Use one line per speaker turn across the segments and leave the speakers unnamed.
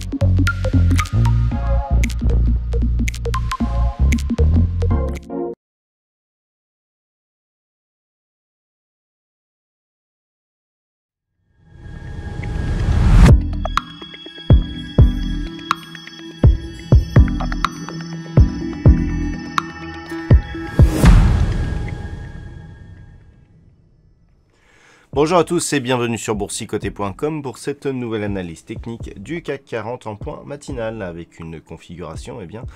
Bonjour à tous et bienvenue sur boursicoté.com pour cette nouvelle analyse technique du CAC 40 en point matinal avec une configuration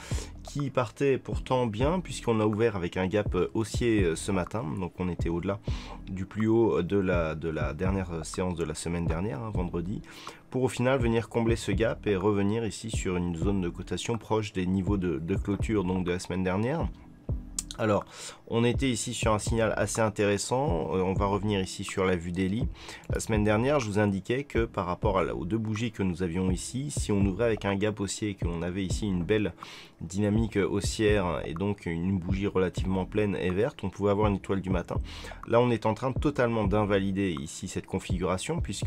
qui partait pourtant bien puisqu'on a ouvert avec un gap haussier ce matin, donc on était au-delà du plus haut de la dernière séance de la semaine dernière, vendredi, pour au final venir combler ce gap et revenir ici sur une zone de cotation proche des niveaux de clôture donc de la semaine dernière. Alors, on était ici sur un signal assez intéressant, on va revenir ici sur la vue daily. La semaine dernière, je vous indiquais que par rapport aux deux bougies que nous avions ici, si on ouvrait avec un gap haussier et que l'on avait ici une belle dynamique haussière et donc une bougie relativement pleine et verte, on pouvait avoir une étoile du matin. Là, on est en train totalement d'invalider ici cette configuration puisque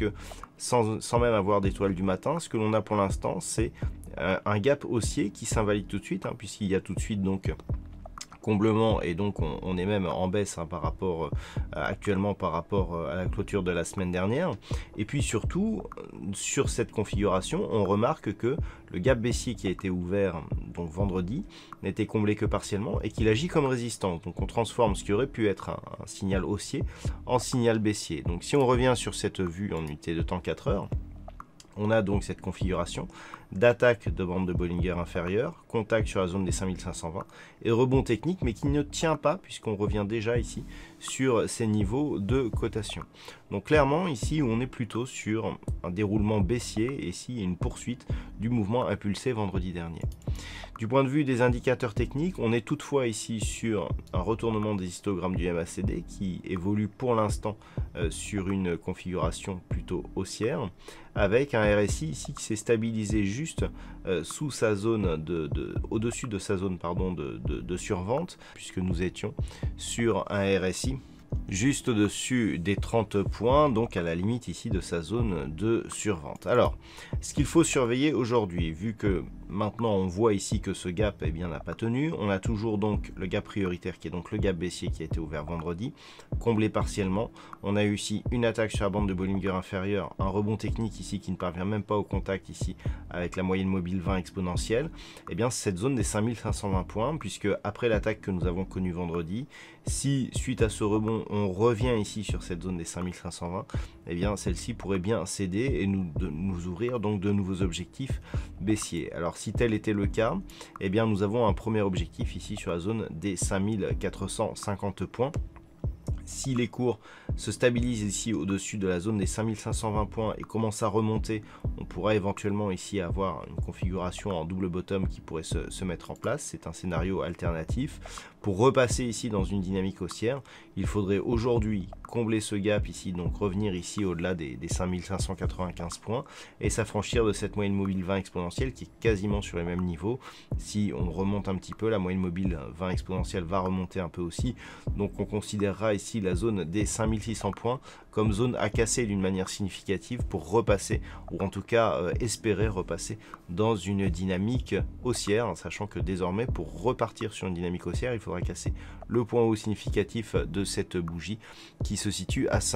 sans même avoir d'étoile du matin, ce que l'on a pour l'instant, c'est un gap haussier qui s'invalide tout de suite, puisqu'il y a tout de suite donc comblement et donc on est même en baisse par rapport actuellement par rapport à la clôture de la semaine dernière. Et puis surtout sur cette configuration on remarque que le gap baissier qui a été ouvert donc vendredi n'était comblé que partiellement et qu'il agit comme résistance. Donc on transforme ce qui aurait pu être un signal haussier en signal baissier. Donc si on revient sur cette vue en unité de temps 4 heures, on a donc cette configuration d'attaque de bande de Bollinger inférieure, contact sur la zone des 5520 et rebond technique mais qui ne tient pas puisqu'on revient déjà ici sur ces niveaux de cotation. Donc clairement ici on est plutôt sur un déroulement baissier et ici une poursuite du mouvement impulsé vendredi dernier. Du point de vue des indicateurs techniques, on est toutefois ici sur un retournement des histogrammes du MACD qui évolue pour l'instant sur une configuration plutôt haussière, avec un RSI ici qui s'est stabilisé juste sous sa zone au-dessus de sa zone de survente, puisque nous étions sur un RSI juste au-dessus des 30 points, donc à la limite ici de sa zone de survente. Alors, ce qu'il faut surveiller aujourd'hui, vu que maintenant on voit ici que ce gap n'a pas tenu, on a toujours donc le gap prioritaire qui est donc le gap baissier qui a été ouvert vendredi, comblé partiellement. On a eu ici une attaque sur la bande de Bollinger inférieure, un rebond technique ici qui ne parvient même pas au contact ici avec la moyenne mobile 20 exponentielle. Cette zone des 5520 points, puisque après l'attaque que nous avons connue vendredi, si suite à ce rebond on revient ici sur cette zone des 5520, celle-ci pourrait bien céder et nous ouvrir donc de nouveaux objectifs baissiers. Alors si tel était le cas, nous avons un premier objectif ici sur la zone des 5450 points. Si les cours se stabilisent ici au-dessus de la zone des 5520 points et commencent à remonter, on pourra éventuellement ici avoir une configuration en double bottom qui pourrait se mettre en place. C'est un scénario alternatif. Pour repasser ici dans une dynamique haussière, il faudrait aujourd'hui combler ce gap ici, donc revenir ici au-delà des 5595 points et s'affranchir de cette moyenne mobile 20 exponentielle qui est quasiment sur les mêmes niveaux. Si on remonte un petit peu, la moyenne mobile 20 exponentielle va remonter un peu aussi, donc on considérera ici la zone des 5600 points comme zone à casser d'une manière significative pour repasser, ou en tout cas espérer repasser dans une dynamique haussière, sachant que désormais pour repartir sur une dynamique haussière, il faudra casser le point haut significatif de cette bougie qui se situe à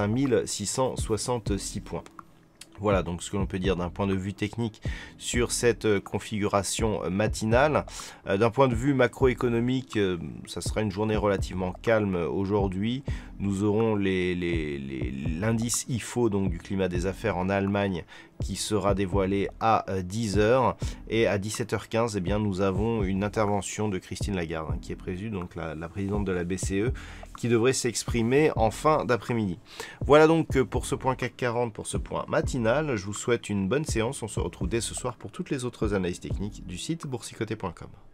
5666 points. Voilà donc ce que l'on peut dire d'un point de vue technique sur cette configuration matinale. D'un point de vue macroéconomique, ça sera une journée relativement calme aujourd'hui. Nous aurons l'indice IFO, donc du climat des affaires en Allemagne, qui sera dévoilé à 10 h et à 17h15 nous avons une intervention de Christine Lagarde qui est prévue, donc la présidente de la BCE, qui devrait s'exprimer en fin d'après-midi. Voilà donc pour ce point CAC 40, pour ce point matinal. Je vous souhaite une bonne séance. On se retrouve dès ce soir pour toutes les autres analyses techniques du site boursicoté.com.